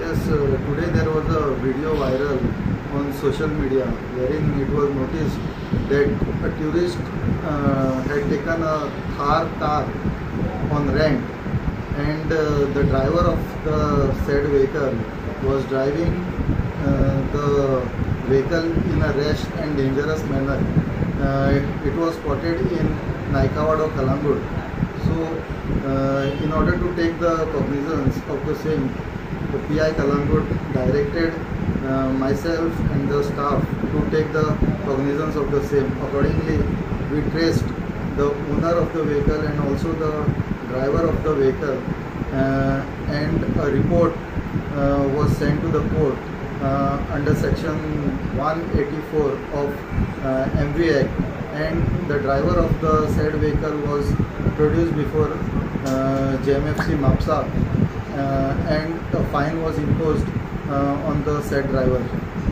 Yes, today there was a video viral on social media wherein it was noticed that a tourist had taken a Thar car on rent, and the driver of the said vehicle was driving the vehicle in a rash and dangerous manner. It was spotted in Naikawado, Kalangut. So, in order to take the cognizance of the same, the PI Kalangut directed myself and the staff to take the cognizance of the same. Accordingly, we traced the owner of the vehicle and also the driver of the vehicle, and a report was sent to the court under section 184 of MV Act, and the driver of the said vehicle was produced before JMFC MAPSA, and a fine was imposed on the said driver.